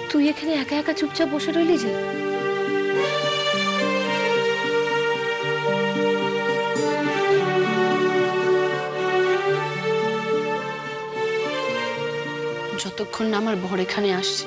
তুই এখানে একা একা চুপচাপ বসে রইলি যে? যতক্ষণ না আমার বর এখানে আসছে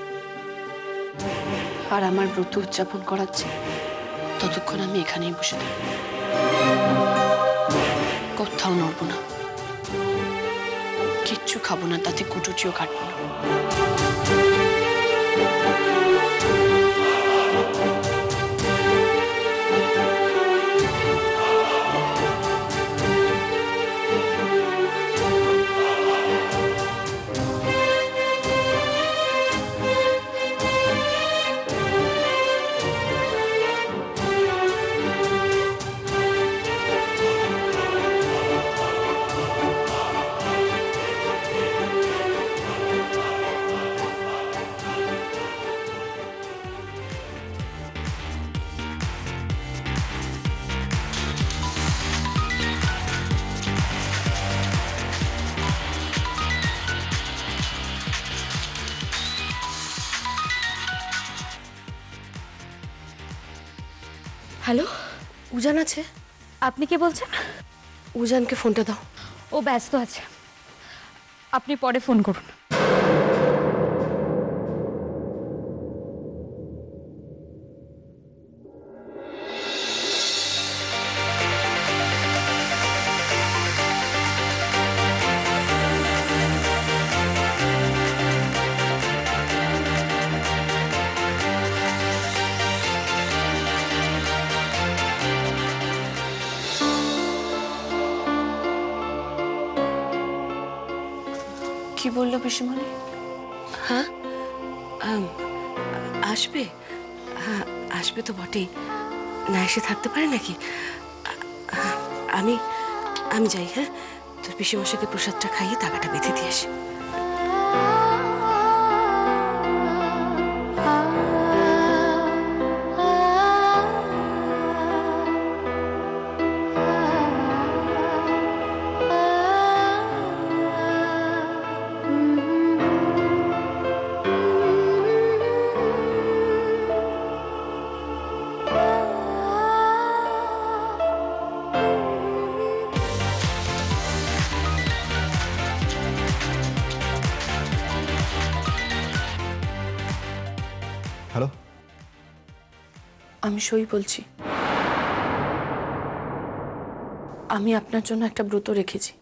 আর আমার ব্রত উদযাপন করাচ্ছে, ততক্ষণ আমি এখানেই বসে থাকবো, কোথাও নড়বো না, কিচ্ছু খাবো না, তাতে কুটুটিও কাটবো না। হ্যালো, উজান আছে? আপনি কে বলছেন? উজানকে ফোনটা দাও। ও ব্যস্ত আছে, আপনি পরে ফোন করুন। কি বললো পিসিমণি? হ্যাঁ, আসবে। হ্যাঁ, আসবে তো বটেই, না এসে থাকতে পারে নাকি? আমি আমি যাই। হ্যাঁ, তোর পিসিমশাইকে প্রসাদটা খাইয়ে টাকাটা বেঁধে দিয়ে আসি। হ্যালো, আমি সই বলছি। আমি আপনার জন্য একটা ব্রত রেখেছি,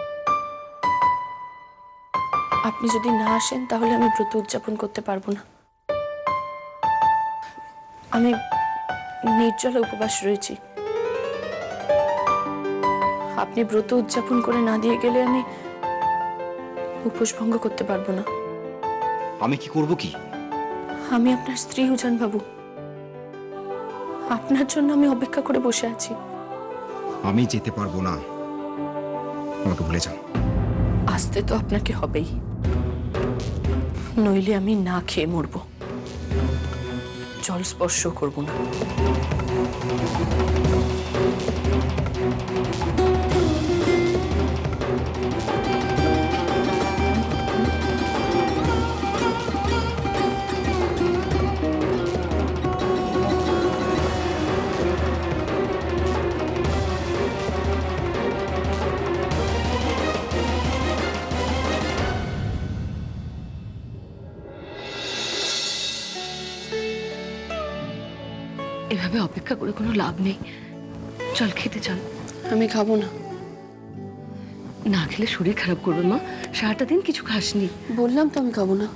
আপনি যদি না আসেন তাহলে আমি ব্রত উদযাপন করতে পারবো না। আমি নির্জলা উপবাস রয়েছি, আপনি ব্রত উদযাপন করে না দিয়ে গেলে আমি উপোস ভঙ্গ করতে পারবো না। আমি কি করব? কি? আমি আপনার স্ত্রী উজান বাবু, আপনার জন্য আমি অপেক্ষা করে বসে আছি। আমি যেতে পারবো না, আমাকে ভুলে যাও। আসতে তো আপনাকে হবেই, নইলে আমি না খেয়ে মরবো, জল স্পর্শ করব না। এভাবে অপেক্ষা করে কোনো লাভ নেই, চল খেতে চল। আমি খাবো না। না খেলে শরীর খারাপ করবে মা, সারাটা দিন কিছু খাসনি। বললাম তো আমি খাবো না।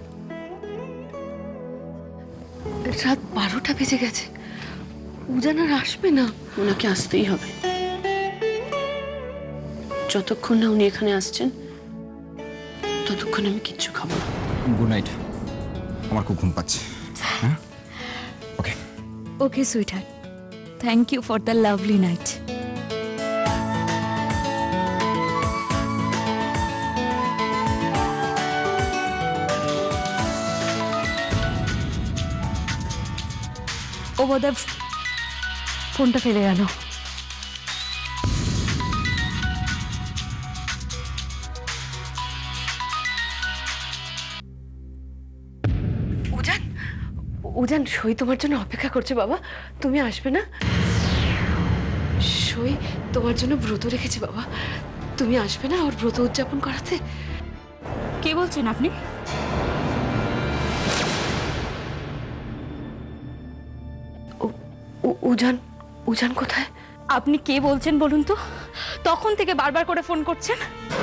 রাত 12টা বেজে গেছে, উজান আর আসবে না। ওনাকে আসতেই হবে, যতক্ষণ না উনি এখানে আসছেন ততক্ষণ আমি কিচ্ছু খাবো না। গুড নাইট, আমার খুব ঘুম পাচ্ছে। হ্যাঁ, ওকে Okay, sweetheart. Thank you for the lovely night. ও বোধহয় ফোনটা ফেলে গেল। উজান, সই তোমার জন্য অপেক্ষা করছে বাবা, তুমি আসবে না? সই তোমার জন্য ব্রত রেখেছে বাবা, তুমি আসবে না ওর ব্রত উদযাপন করাতে? কে বলছেন আপনি? উজান, উজান কোথায়? আপনি কে বলছেন বলুন তো? তখন থেকে বারবার করে ফোন করছেন।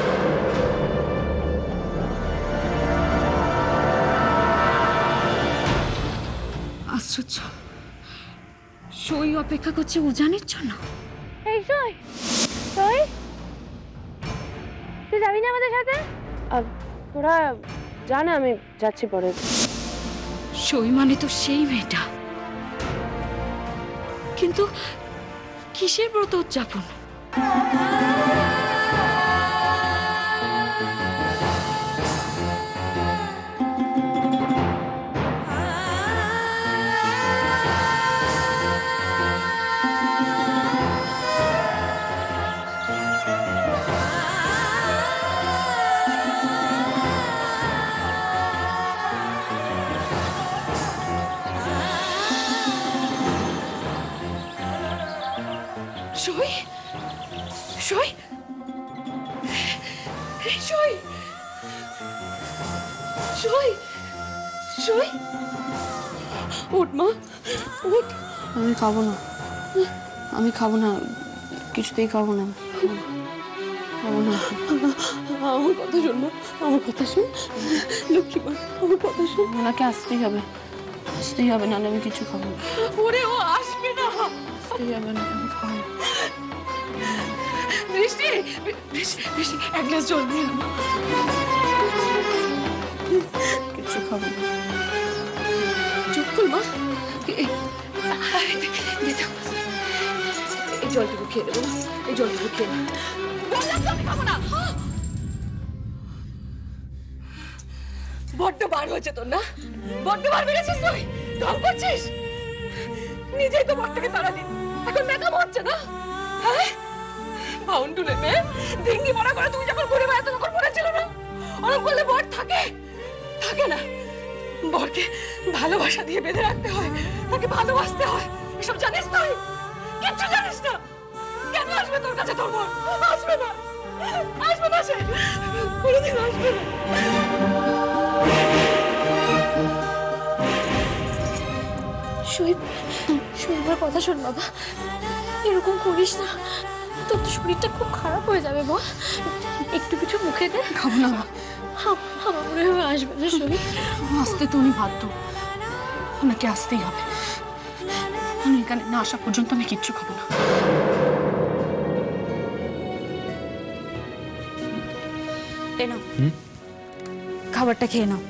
আশ্চর্য, সই অপেক্ষা করছে উজানের জন্য। এই সই, সই, তুই যাবি না আমাদের সাথে? তোরা জানা, আমি যাচ্ছি পরে। সই মানে তো সেই মেয়েটা, কিন্তু কিসের ব্রত উদযাপন? সই, সই, সই, সই, সই, উঠ মা, উঠ। আমি খাবো না, আমি খাবো না, কিছুতেই খাবো না, খাবো না। আমার কথা শোন না, আমার কথা শোন লক্ষ্মী মা, আমার কথা শোন। ওনাকে আসতেই হবে, আসতেই হবে, নাহলে আমি কিছু খাবো না। ওরে ও আসবে না, আসতেই হবে না, আমি খাবো না। বৃষ্টি, বৃষ্টি, এক গ্লাস জল দিয়ে না। কিছু খাবো না। চুপ কর মা, এই জলটুকু খেয়ে দেবো না, এই জলটুকু খেয়ে না। খাবো না, বড্ড বার হয়েছে তোর না, বড্ড বার বেড়েছিস তুই, ঢং করছিস, নিজেই তো বরটাকে তাড়া দিন, এখন মেকআপ হচ্ছে না? হ্যাঁ, বাউন্ডুলে মেয়ে ডিঙ্গি মরা করে তুমি যখন ঘুরে বেড়াতো তখন মনে ছিল না ওরকম করলে বর থাকে? থাকে না, বরকে ভালোবাসা দিয়ে বেঁধে রাখতে হয়, তাকে ভালোবাসতে হয়, এসব জানিস তুই? কিচ্ছু জানিস না। কেন আসবে তোর কাছে তোর বর? আসবে না, আসবে না, সে কোনোদিন আসবে না। শোয়েব, শোয়েবের কথা শোন বাবা, এরকম করিস না, তোর তো শরীরটা খুব খারাপ হয়ে যাবে বল, একটু কিছু মুখে দে। খাবো না, আমার মনে হয় আসবে না শরীর। আসতে তো উনি বাধ্য, ওনাকে আসতেই হবে, উনি এখানে না আসা পর্যন্ত আমি কিচ্ছু খাবো না। এ নাও, খাবারটা খেয়ে নাও।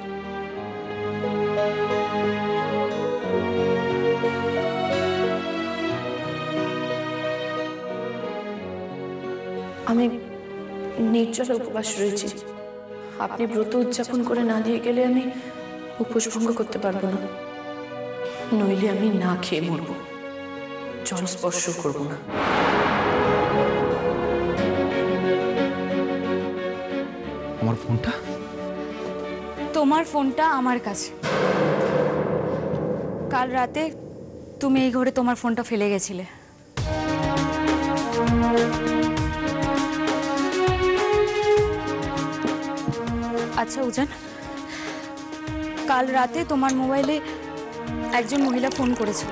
আমি নির্জলা উপবাস রয়েছি, আপনি ব্রত উদযাপন করে না দিয়ে গেলে আমি উপোস ভঙ্গ করতে পারবো না, নইলে আমি না খেয়ে মরবো, জল স্পর্শ করবো না। আমার ফোনটা? তোমার ফোনটা আমার কাছে। কাল রাতে তুমি এই ঘরে তোমার ফোনটা ফেলে গেছিলে। আচ্ছা উজান, কাল রাতে তোমার মোবাইলে একজন মহিলা ফোন করেছিল,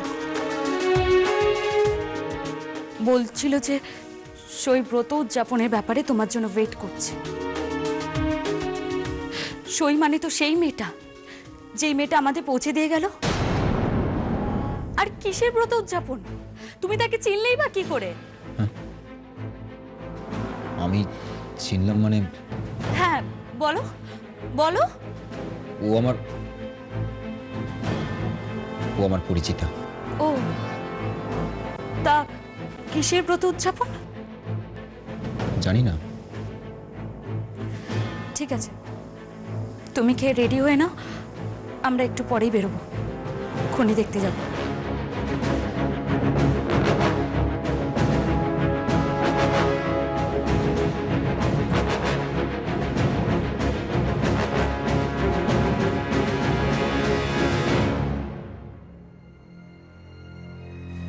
বলছিল যে সই ব্রত উদযাপনের ব্যাপারে তোমার জন্য ওয়েট করছে। সই মানে তো সেই মেয়েটা, যেই মেয়েটা আমাদের পৌঁছে দিয়ে গেল। আর কিসের ব্রত উদযাপন? তুমি তাকে চিনলেই বা কি করে? আমি চিনলাম মানে? হ্যাঁ বলো, বলো। ও আমার পরিচিতা। ও, তা কিসের ব্রত উদযাপন? জানি না। ঠিক আছে, তুমি খেয়ে রেডি হয়ে নাও, আমরা একটু পরেই বেরোবো, খনি দেখতে যাবো।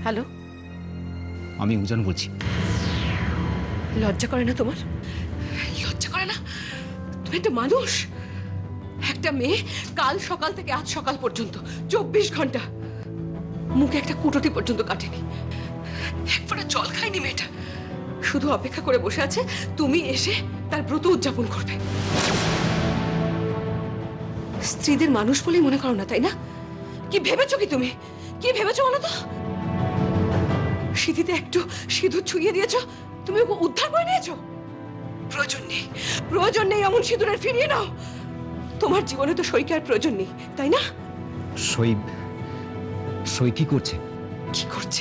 হ্যালো, আমি উজান বলছি। লজ্জা করে না তোমার? লজ্জা করে না? তুমি একটা মানুষ, একটা মেয়ে কাল সকাল থেকে আজ সকাল পর্যন্ত 24 ঘন্টা মুখে একটা কুটোটি পর্যন্ত কাটেনি, এক ফোঁটা জল খায়নি মেয়েটা, শুধু অপেক্ষা করে বসে আছে তুমি এসে তার ব্রত উদযাপন করবে। স্ত্রীদের মানুষ বলেই মনে করো না, তাই না? কি ভেবেছো কি তুমি? কি ভেবেছো বলো তো? সিঁথিতে একটু সিঁদুর ছুঁয়ে দিয়েছো, তুমি ওকে উদ্ধার করে নিয়েছো? প্রয়োজন নেই, প্রয়োজন নেই এমন সিঁদুরের, ফিরিয়ে নাও। তোমার জীবনে তো সইকে আর প্রয়োজন নেই, তাই না? সই সই কি করছে? কি করছে?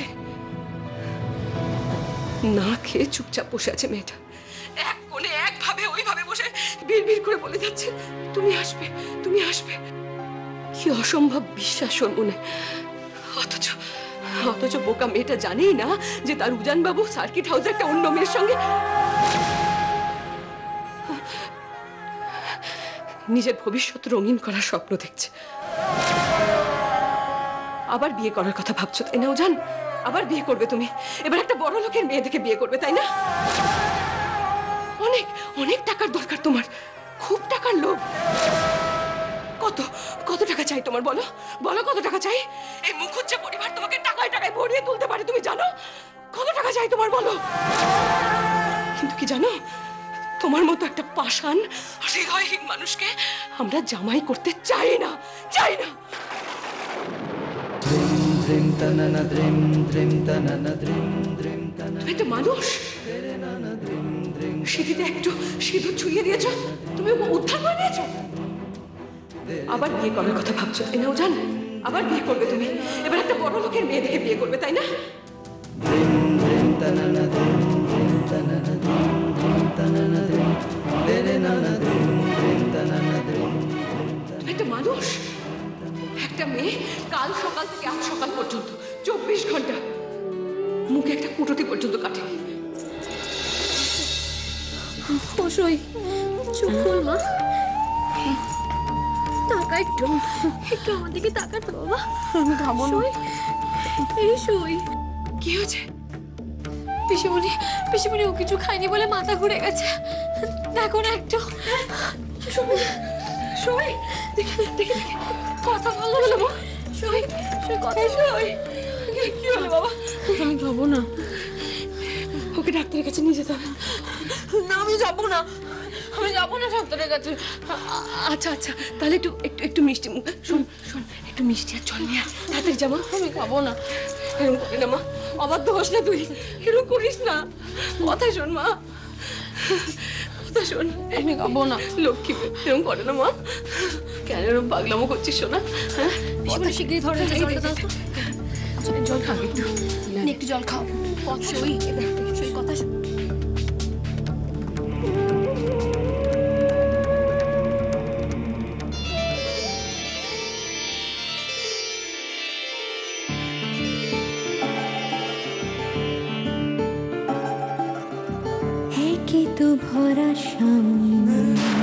না খেয়ে চুপচাপ বসে আছে মেয়েটা, এক কোণে একভাবে ওইভাবে বসে বিড়বিড় করে বলে যাচ্ছে তুমি আসবে, তুমি আসবে। কি অসম্ভব বিশ্বাস ওর মনে, অথচ অথচ বোকা মেয়েটা জানেই না যে তার উজান বাবু সার্কিট হাউসে একটা অন্য মেয়ের সঙ্গে নিজের ভবিষ্যৎ রঙিন করার স্বপ্ন দেখছে। আবার বিয়ে করার কথা ভাবছো, তাই না উজান? আবার বিয়ে করবে তুমি, এবার একটা বড় লোকের মেয়ে দেখে বিয়ে করবে, তাই না? অনেক অনেক টাকার দরকার তোমার, খুব টাকার লোভ। কত কত টাকা চাই তোমার, বলো বলো, কত টাকা চাই? এই মুখুজ্জে পরিবার তোমাকে টাকায় টাকায় ভরিয়ে তুলতে পারে, তুমি জানো? কত টাকা চাই তোমার, বলো। কিন্তু কি জানো, তোমার মতো একটা পাষাণ হৃদয়হীন মানুষকে আমরা জামাই করতে চাই না, চাই না। তুমি একটা মানুষ, সিঁথিতে একটু সিঁদুর ছুঁয়ে দিয়েছো, তুমি ওকে উদ্ধার করে নিয়েছো। আবার বিয়ে করার কথা ভাবছো, তাই না উজান? আবার বিয়ে করবে তুমি, এবার একটা বড় লোকের মেয়ে দেখে বিয়ে করবে, তাই না? তুমি একটা মানুষ, একটা মেয়ে কাল সকাল থেকে আজ সকাল পর্যন্ত 24 ঘন্টা মুখে একটা কুটোটি পর্যন্ত কাটেনি। সই, চুপ কর মা, তাকা একটু, একটু আমার দিকে তাকা তো বাবা। আমি খাবো না। সই, এই সই। কি হয়েছে? পিসিমণি, পিসিমণি ও কিছু খায়নি বলে মাথা ঘুরে গেছে, দেখো না একটু। সই, দেখি দেখি দেখি, কথা বলো না মা, সই, সই কথা সই। কি হলো বাবা? আমি খাবো না। ওকে ডাক্তারের কাছে নিয়ে যেতে হবে। না আমি যাবো না, আমি যাবো না ডাক্তারের কাছে। আচ্ছা আচ্ছা, তাহলে একটু একটু একটু মিষ্টি মুখ, শোন শোন, একটু মিষ্টি আর জল নিয়ে আয়, তাড়াতাড়ি জামা। আমি খাবো না। এরকম করি না মা, অবাধ্য হোস না তুই, এরকম করিস না। কথা শোন মা, কথা শোন। আমি খাবো না। লক্ষ্মী মেয়ে, এরকম করে না মা। কেন এরকম পাগলামো করছিস শোনা? হ্যাঁ, পিসিমণি শিগগিরই ধরে নিয়ে জলটা দাও তো। জল খাবি একটু। নে, একটু জল খাও। সই, সই কথা শোন। কি তো ভরা সামনে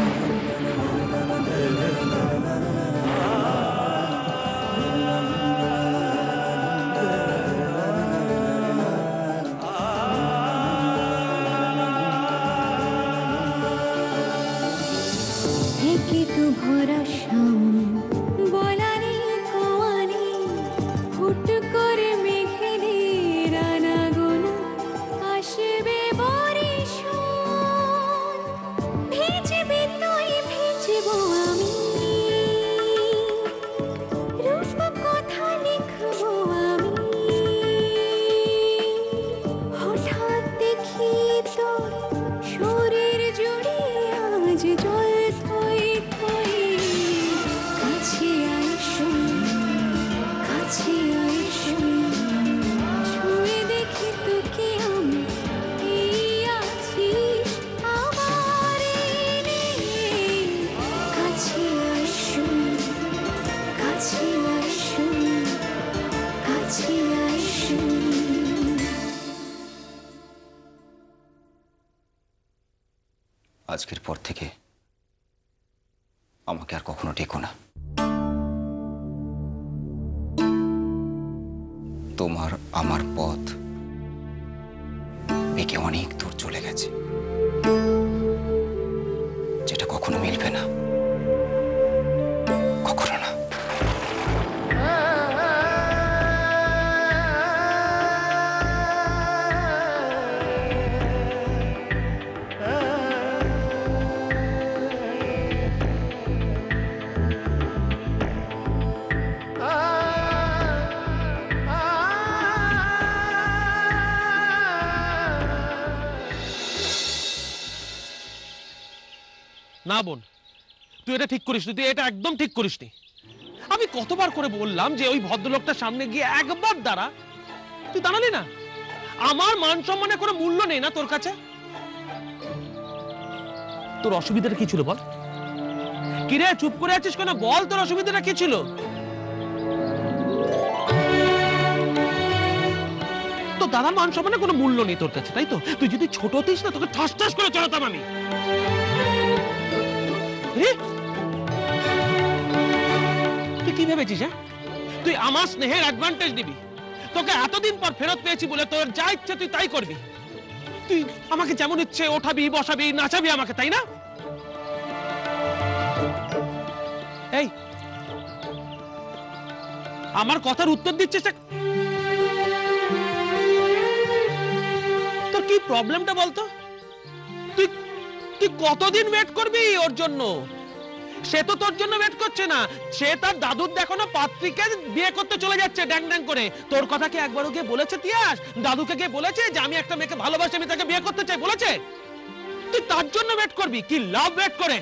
কি তো ভরা সামনে বলানি কোয়ানি হুট করে মেঘেরে রানা গোনা আসবে বরিশান ভিজবে তুই ভিজব আমি রূপ কথা লিখব আমি হঠাৎ দেখি তোর শরীর জুড়ে আজ জল থই থই কাছে আইসো কাছে আইসো ছুঁয়ে দেখি তোকে আমি এই আছিস আমার কাছে আইসো কাছে আইসো কাছে আইসো আজকের পর থেকে আমাকে আর কখনো ডেকো না। তোমার আমার পথ বেঁকে অনেক দূর চলে গেছে, যেটা কখনো মিলবে না, কখনো না। না বোন, তুই এটা ঠিক করিসনি, তুই এটা একদম ঠিক করিসনি। আমি কতবার করে বললাম যে ওই ভদ্রলোকটার সামনে গিয়ে একবার দাঁড়া, তুই দাঁড়ালি না। আমার মান সম্মানের কোনো মূল্য নেই না তোর কাছে? তোর অসুবিধাটা কি ছিল বল? কিরে চুপ করে আছিস কেন? বল তোর অসুবিধাটা কি ছিল? তো দাদার মান সম্মানের কোনো মূল্য নেই তোর কাছে, তাই তো? তুই যদি ছোট হতিস না, তোকে ঠাস ঠাস করে চড়াতাম আমি। তুই কি ভেবেছিস? হ্যাঁ, তুই আমার স্নেহের অ্যাডভান্টেজ নিবি? তোকে এতদিন পর ফেরত পেয়েছি বলে তোর যা ইচ্ছে তুই তাই করবি। তুই আমাকে যেমন ইচ্ছে ওঠাবি, বসাবি, নাচাবি আমাকে, তাই না? এই আমার কথার উত্তর দিচ্ছিস? তোর কি প্রবলেমটা বলতো? তুই তুই কতদিন ওয়েট করবি ওর জন্য? সে তো তোর জন্য ওয়েট করছে না, সে তার দাদুর দেখানো পাত্রীকে বিয়ে করতে চলে যাচ্ছে ড্যাং ড্যাং করে। তোর কথা কি একবারও গিয়ে বলেছে তিয়াস? দাদুকে গিয়ে বলেছে যে আমি একটা মেয়েকে ভালোবাসি, আমি তাকে বিয়ে করতে চাই? বলেছে? তুই তার জন্য ওয়েট করবি? কি লাভ ওয়েট করে?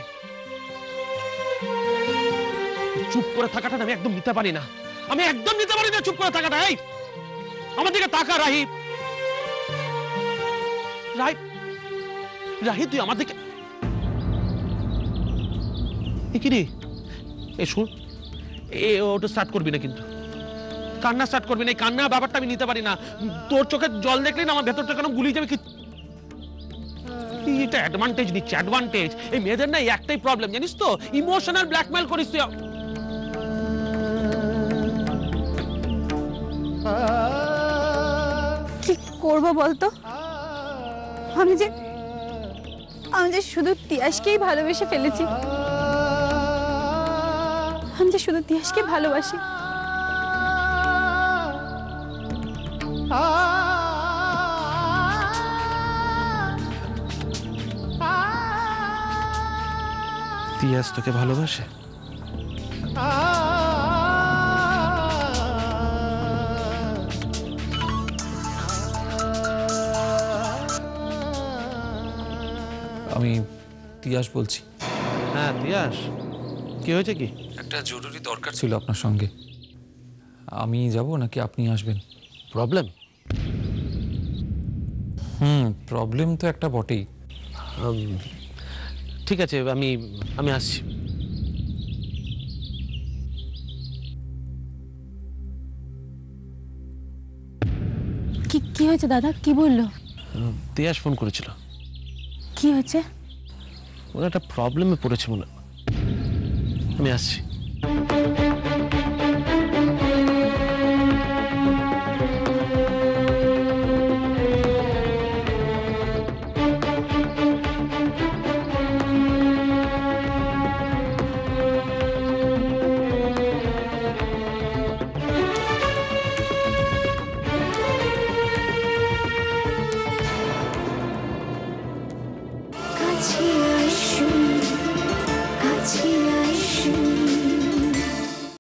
চুপ করে থাকাটা আমি একদম নিতে পারি না, আমি একদম নিতে পারি না চুপ করে থাকাটা। এই আমার দিকে তাকা রাহি। রাহি তুই আমার দিকে কি রে? এ শুন, ওটা স্টার্ট করবি না কিন্তু, কান্না স্টার্ট করবি না। এই কান্না ব্যাপারটা আমি নিতে পারি না। তোর চোখে জল দেখলেই না আমার ভেতরটা কেন গুলিয়ে যাবে। কি এটা অ্যাডভান্টেজ নিচ্ছে, অ্যাডভান্টেজ। এই মেয়েদের না একটাই প্রবলেম জানিস তো, ইমোশনাল ব্ল্যাকমেল করিস তুই। কি করবো বলতো? আমি যে শুধু তিয়াসকেই ভালোবেসে ফেলেছি, আমি যে শুধু তিয়াসকে ভালোবাসি। তিয়াস তোকে ভালোবাসে? আমি তিয়াস বলছি। হ্যাঁ তিয়াস, কি হয়েছে? কি একটা জরুরি দরকার ছিল আপনার সঙ্গে। আমি যাব নাকি আপনি আসবেন? প্রবলেম? প্রবলেম তো একটা বটেই। ঠিক আছে, আমি আসছি। কি হয়েছে দাদা? কি বললো? তিয়াস ফোন করেছিল। কি হয়েছে? ওরা একটা প্রবলেমে পড়েছে মনে হয়। আমি আসছি।